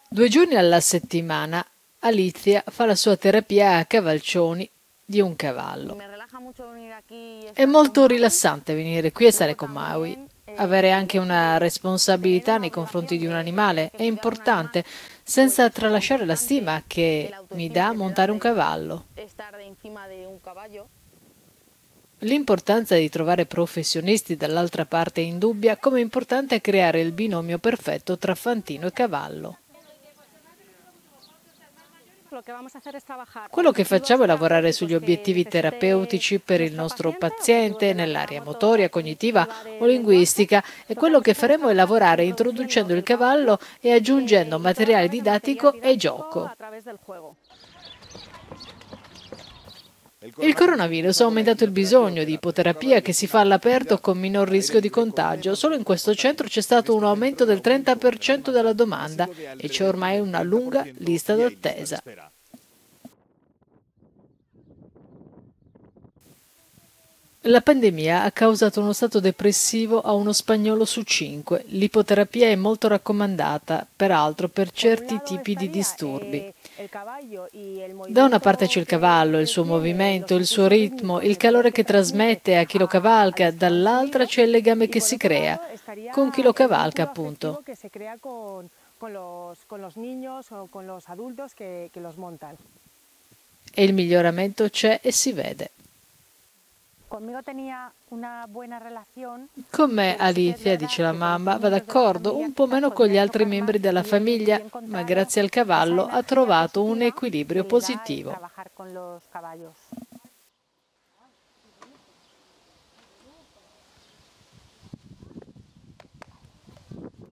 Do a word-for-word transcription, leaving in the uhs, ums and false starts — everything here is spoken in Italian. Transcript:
Due giorni alla settimana Alicia fa la sua terapia a cavalcioni di un cavallo. È molto rilassante venire qui e stare con Maui. Avere anche una responsabilità nei confronti di un animale è importante, senza tralasciare la stima che mi dà montare un cavallo. L'importanza di trovare professionisti dall'altra parte è indubbia, come è importante creare il binomio perfetto tra fantino e cavallo. Quello che facciamo è lavorare sugli obiettivi terapeutici per il nostro paziente nell'area motoria, cognitiva o linguistica e quello che faremo è lavorare introducendo il cavallo e aggiungendo materiale didattico e gioco. Il coronavirus ha aumentato il bisogno di ipoterapia che si fa all'aperto con minor rischio di contagio. Solo in questo centro c'è stato un aumento del trenta per cento della domanda e c'è ormai una lunga lista d'attesa. La pandemia ha causato uno stato depressivo a uno spagnolo su cinque. L'ipoterapia è molto raccomandata, peraltro per certi tipi di disturbi. Da una parte c'è il cavallo, il suo movimento, il suo ritmo, il calore che trasmette a chi lo cavalca, dall'altra c'è il legame che si crea con chi lo cavalca, appunto. E il miglioramento c'è e si vede. Con me, Alicia, dice la mamma, va d'accordo, un po' meno con gli altri membri della famiglia, ma grazie al cavallo ha trovato un equilibrio positivo.